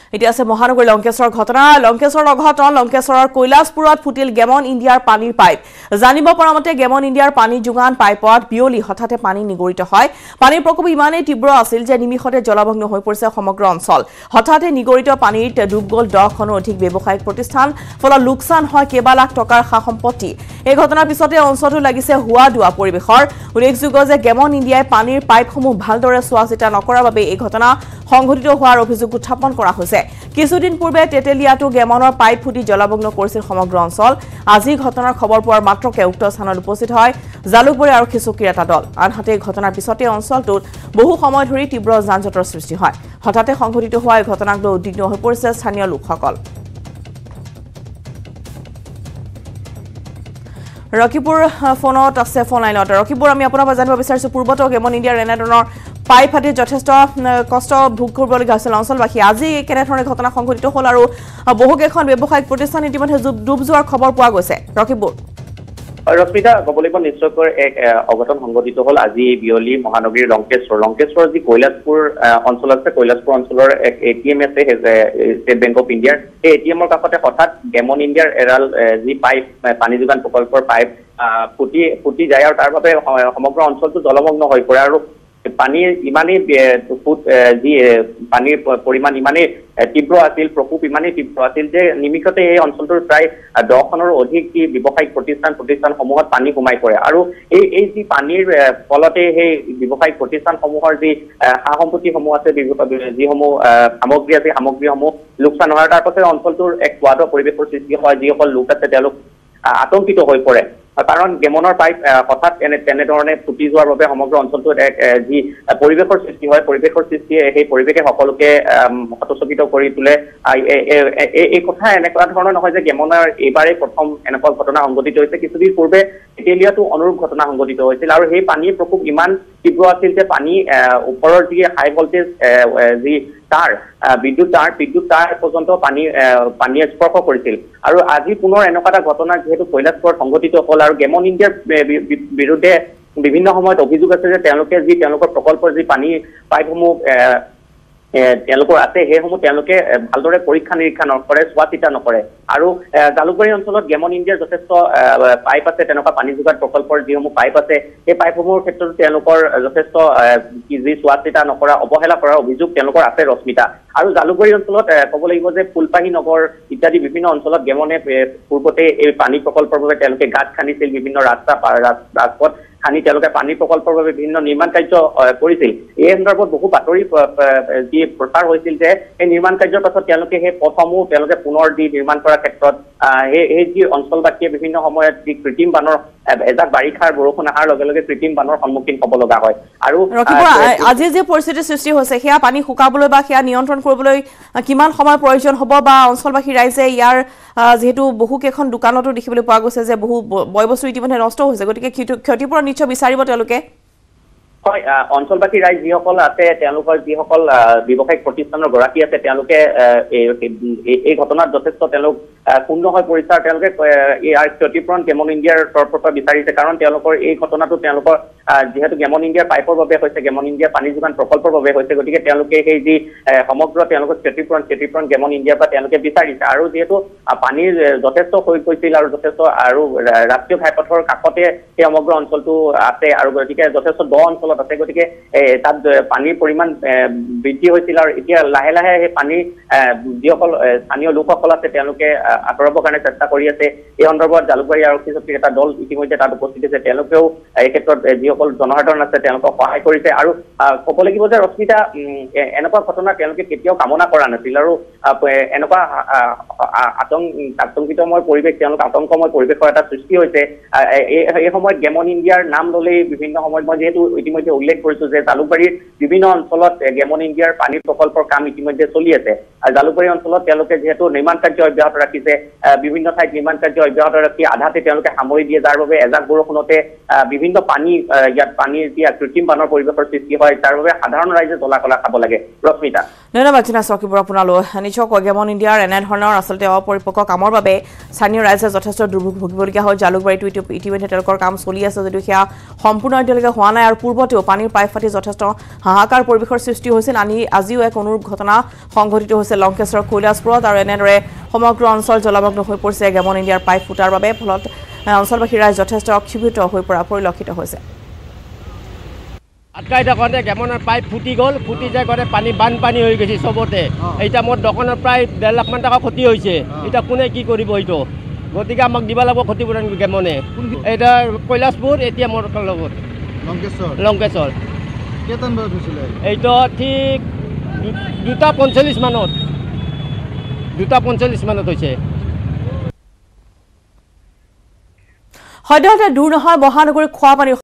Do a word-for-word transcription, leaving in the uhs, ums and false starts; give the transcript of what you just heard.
এতিয়া আছে মহানগৰ লংকেশ্বৰ ঘটনা লংকেশ্বৰ অঘটন লংকেশ্বৰৰ কৈলাশপুৰত ফুটিল গেমন ইণ্ডিয়াৰ পানীৰ পাইপ জানিব পৰা মতে গেমন ইণ্ডিয়াৰ পানী যোগান পাইপত বিয়লি হঠাতে পানী নিগৰিত হয় পানীৰ প্ৰকোপ ইমানেই তীব্ৰ আছিল যে নিমিষতে জলমগ্ন হৈ পৰিছে সমগ্ৰ অঞ্চল হঠাতে নিগৰিত পানীত ডুব গ'ল দহখনৰ অধিক ব্যৱসায়িক প্ৰতিষ্ঠান ফলত লোকচান হয় কেইবা লাখ টকাৰ সা সম্পত্তি এই ঘটনাৰ পিছতে অঞ্চলটো লাগিছে হুৱা দুৱা পৰিৱেশৰ উল্লেখযোগ্য যে গেমন ইণ্ডিয়াই পানীৰ পাইপসমূহ ভালদৰে চোৱা চিতা নকৰাৰ বাবে এই ঘটনা সংঘটিত হোৱাৰ অভিযোগ উত্থাপন কৰা হৈছে কিছুদিন পূৰ্বে তেতেলিয়াটো গেমনৰ পাইপ ফুটি জলমগ্ন কৰিছিল সমগ্ৰ অঞ্চল আজি ঘটনাৰ খবৰ পোৱাৰ মাত্ৰকে উক্ত স্থানত উপস্থিত হয় জালুকবাৰী আৰু খিচুকিৰ এটা দল আনহাতে ঘটনাৰ পিছতে অঞ্চলটোত বহু সময় ধৰি তীব্ৰ যান-জঁটৰ সৃষ্টি হয় হঠাতে সংঘটিত হোৱা এই ঘটনাক লৈ উদ্বিগ্ন হৈ পৰিছে স্থানীয় লোকসকল ৰকিপুৰ ফোনত আছে ফোন লাইনত ৰকিপুৰ আমি আপোনাৰ পৰা জানিব বিচাৰিছো পূৰ্বতে গেমন ইণ্ডিয়াৰ এনেধৰণৰ পাইপ ফাটি যথেষ্ট কষ্ট ভোগ কৰিবলগীয়া হৈছিল অঞ্চলবাসী আজি কেনেধৰণে ঘটনা সংঘটিত হ'ল আৰু বহুকেইখন ব্যৱসায়িক প্ৰতিষ্ঠান ইতিমধ্যে ডুব যোৱাৰ খবৰ পোৱা গৈছে ৰকিপুৰ ৰশ্মিতা ক'বলৈ গ'লে নিশ্চয়কৈ এক অঘটন সংঘটিত হ'ল আজি বিয়লি মহানগৰীৰ লংকেশ্বৰ লংকেশ্বৰৰ যি কৈলাশপুৰ অঞ্চল আছে কৈলাশপুৰ অঞ্চলৰ এক এ টি এম আছে ষ্টেট বেংক অফ ইণ্ডিয়াৰ সেই এ টি এমৰ কাষতে হঠাৎ গেমন ইণ্ডিয়াৰ এডাল যি পাইপ পানী যোগান প্ৰকল্পৰ পাইপ ফুটি ফুটি যায় আৰু তাৰ বাবে সমগ্ৰ অঞ্চলটো জলমগ্ন হৈ পৰে আৰু পানীৰ ইমানেই ফুট যি পানীৰ পৰিমাণ ইমানেই তীব্ৰ আছিল প্ৰকোপ ইমানেই তীব্ৰ আছিল যে নিমিষতে এই অঞ্চলটোৰ প্ৰায় দহখনৰ অধিক যি ব্যৱসায়িক প্ৰতিষ্ঠান প্ৰতিষ্ঠানসমূহত পানী সোমাই পৰে আৰু এই এই যি পানীৰ ফলতে সেই ব্যৱসায়িক প্ৰতিষ্ঠানসমূহৰ যি সা সম্পত্তিসমূহ আছে যিসমূহ সামগ্ৰী আছে সামগ্ৰীসমূহ লোকচান হোৱাৰ তাৰ পাছতে অঞ্চলটোৰ এক কোৱাদ পৰিৱেশৰ সৃষ্টি হয় যিসকল লোক আছে তেওঁলোক আতংকিত হৈ পৰে কাৰণ গেমনৰ পাইপ হঠাৎ এনে তেনেধৰণে ফুটি যোৱাৰ বাবে সমগ্ৰ অঞ্চলটোত এক যি পৰিৱেশৰ সৃষ্টি হয় পৰিৱেশৰ সৃষ্টিয়ে সেই পৰিৱেশে সকলোকে হতচকিত কৰি তোলে এই কথা এনেকুৱা ধৰণৰ নহয় যে গেমনৰ এইবাৰেই প্ৰথম এনেকুৱা ঘটনা সংঘটিত হৈছে কিছুদিন পূৰ্বে তেতেলিয়াতো অনুৰূপ ঘটনা সংঘটিত হৈছিল আৰু সেই পানীৰ প্ৰকোপ ইমান তীব্ৰ আছিল যে পানী ওপৰৰ যি হাই ভল্টেজ যি তাৰ বিদ্যুৎ তাৰ বিদ্যুৎ তাৰ পৰ্যন্ত পানী পানীয়ে স্পৰ্শ কৰিছিল আৰু আজি পুনৰ এনেকুৱা এটা ঘটনা যিহেতু কৈলাশপুৰত সংঘটিত হ'ল আৰু গেমন ইণ্ডিয়াৰ বিৰুদ্ধে বিভিন্ন সময়ত অভিযোগ আছে যে তেওঁলোকে যি তেওঁলোকৰ প্ৰকল্পৰ যি পানী পাইপসমূহ তেওঁলোকৰ আছে সেইসমূহ তেওঁলোকে ভালদৰে পৰীক্ষা নিৰীক্ষা নকৰে চোৱা চিতা নকৰে আৰু জালুকবাৰী অঞ্চলত গেমন ইণ্ডিয়াৰ যথেষ্ট পাইপ আছে তেনেকুৱা পানী যোগান প্ৰকল্পৰ যিসমূহ পাইপ আছে সেই পাইপসমূহৰ ক্ষেত্ৰত তেওঁলোকৰ যথেষ্ট যি চোৱা চিতা নকৰা অৱহেলা কৰাৰ অভিযোগ তেওঁলোকৰ আছে ৰশ্মিতা আৰু জালুকবাৰী অঞ্চলত ক'ব লাগিব যে ফুলপাহী নগৰ ইত্যাদি বিভিন্ন অঞ্চলত গেমনে পূৰ্বতে এই পানী প্ৰকল্পৰ বাবে তেওঁলোকে গাঁত খান্দিছিল বিভিন্ন ৰাস্তা ৰাজপথ খানি তেওঁলোকে পানী প্ৰকল্পৰ বাবে বিভিন্ন নিৰ্মাণ কাৰ্য কৰিছিল এই সন্দৰ্ভত বহু বাতৰি যি প্ৰচাৰ হৈছিল যে এই নিৰ্মাণ কাৰ্যৰ পাছত তেওঁলোকে সেই পথসমূহ তেওঁলোকে পুনৰ দি নিৰ্মাণ কৰাৰ ক্ষেত্ৰত সেই এই যি অঞ্চলবাসীয়ে বিভিন্ন সময়ত যি কৃত্ৰিম বানৰ এজাক বাৰিষাৰ বৰষুণ অহাৰ লগে লগে কৃত্ৰিম বানৰ সন্মুখীন হ'ব লগা হয় আৰু আজি যে পৰিস্থিতিৰ সৃষ্টি হৈছে সেয়া পানী শুকাবলৈ বা সেয়া নিয়ন্ত্ৰণ কৰিবলৈ কিমান সময় প্ৰয়োজন হ'ব বা অঞ্চলবাসী ৰাইজে ইয়াৰ যেহেতু বহুকেইখন দোকানতো দেখিবলৈ পোৱা গৈছে যে বহু বয় বস্তু ইতিমধ্যে নষ্ট হৈছে গতিকে ক্ষতিপূৰণ নিশ্চয় বিচাৰিব তেওঁলোকে হয় অঞ্চলবাসী ৰাইজ যিসকল আছে তেওঁলোকৰ যিসকল ব্যৱসায়িক প্ৰতিষ্ঠানৰ গৰাকী আছে তেওঁলোকে এই ঘটনাত যথেষ্ট তেওঁলোক পূৰ্ণ হৈ পৰিছে আৰু তেওঁলোকে ইয়াৰ ক্ষতিপূৰণ গেমন ইণ্ডিয়াৰ তৰফৰ পৰা বিচাৰিছে কাৰণ তেওঁলোকৰ এই ঘটনাটো তেওঁলোকৰ যিহেতু গেমন ইণ্ডিয়াৰ পাইপৰ বাবে হৈছে গেমন ইণ্ডিয়াৰ পানী যোগান প্ৰকল্পৰ বাবে হৈছে গতিকে তেওঁলোকে সেই যি সমগ্ৰ তেওঁলোকৰ ক্ষতিপূৰণ ক্ষতিপূৰণ গেমন ইণ্ডিয়াৰ পৰা তেওঁলোকে বিচাৰিছে আৰু যিহেতু পানীৰ যথেষ্ট হৈ গৈছিল আৰু যথেষ্ট আৰু ৰাষ্ট্ৰীয় ঘাইপথৰ কাষতে সেই সমগ্ৰ অঞ্চলটো আছে আৰু গতিকে যথেষ্ট দ অঞ্চলত আছে গতিকে তাত পানীৰ পৰিমাণ বৃদ্ধি হৈছিল আৰু এতিয়া লাহে লাহে সেই পানীৰ যিসকল স্থানীয় লোকসকল আছে তেওঁলোকে আঁতৰাবৰ কাৰণে চেষ্টা কৰি আছে এই সন্দৰ্ভত জালুকবাৰী আৰক্ষী চকীৰ এটা দল ইতিমধ্যে তাত উপস্থিত আছে তেওঁলোকেও এই ক্ষেত্ৰত যিসকল জনসাধাৰণ আছে তেওঁলোকক সহায় কৰিছে আৰু ক'ব লাগিব যে ৰশ্মিতা এনেকুৱা ঘটনা তেওঁলোকে কেতিয়াও কামনা কৰা নাছিল আৰু এনেকুৱা আতংকিতময় পৰিৱেশ তেওঁলোক আতংকময় পৰিৱেশৰ এটা সৃষ্টি হৈছে এই সময়ত গেমন ইণ্ডিয়াৰ নাম ল'লেই বিভিন্ন সময়ত মই যিহেতু ইতিমধ্যে উল্লেখ কৰিছোঁ যে জালুকবাৰীৰ বিভিন্ন অঞ্চলত গেমন ইণ্ডিয়াৰ পানী প্ৰকল্পৰ কাম ইতিমধ্যে চলি আছে আৰু জালুকবাৰী অঞ্চলত তেওঁলোকে যিহেতু নিৰ্মাণ কাৰ্য অব্যাহত ৰাখিছে বিভিন্ন ঠাইত নিৰ্মাণ কাৰ্য অব্যাহত ৰাখি আধাতে তেওঁলোকে সামৰি দিয়ে যাৰ বাবে এজাক বৰষুণতে বিভিন্ন পানী ইয়াত পানীৰ যি কৃত্ৰিম বানৰ পৰিৱেশৰ সৃষ্টি হয় তাৰ বাবে সাধাৰণ ৰাইজে জ্বলা কলা খাব লাগে ৰশ্মিতা ধন্যবাদ চিনা চকীপুৰ আপোনালৈ নিশ্চয় গেমন ইণ্ডিয়াৰ এনেধৰণৰ আচলতে অপৰিপক্ক কামৰ বাবে স্থানীয় ৰাইজে যথেষ্ট দুৰ্ভোগ ভুগিবলগীয়া হয় জালুকবাৰীটো ইতিমধ্যে তেওঁলোকৰ কাম চলি আছে যদিও সেয়া সম্পূৰ্ণ এতিয়ালৈকে হোৱা নাই আৰু পূৰ্বতে যদিও পানীৰ পাইপ ফাটি যথেষ্ট হাহাকাৰ পৰিৱেশৰ সৃষ্টি হৈছিল আনি আজিও এক অনুৰূপ ঘটনা সংঘটিত হৈছে লংকেশ্বৰৰ কৈলাসপুৰত আৰু এনেদৰে সমগ্ৰ অঞ্চল জলমগ্ন হৈ পৰিছে গ্যামন ইণ্ডিয়াৰ পাইপ ফুটাৰ বাবে ফলত অঞ্চলবাসীৰ ৰাইজ যথেষ্ট অক্ষুব্ধ হৈ পৰা পৰিলক্ষিত হৈছে আটকাই থাকোঁতে গ্যামনৰ পাইপ ফুটি গ'ল ফুটি যায় গ'লে পানী বানপানী হৈ গৈছে চবতে এতিয়া মোৰ দোকানৰ প্ৰায় ডেৰ লাখ মান টকা ক্ষতি হৈছে এতিয়া কোনে কি কৰিব এইটো গতিকে আমাক দিব লাগিব ক্ষতিপূৰণ গ্যামনে এটা কৈলাসপুৰ এতিয়া মোৰ লগত লংকেশ্বৰ লংকেশ্বৰ কেইটান বজাত হৈছিলে এইটো ঠিক দুটা পঞ্চল্লিছ মানত দুটা পঞ্চল্লিছ মানত হৈছে সদ্যহতে দূৰ নহয় মহানগৰীৰ খোৱা পানী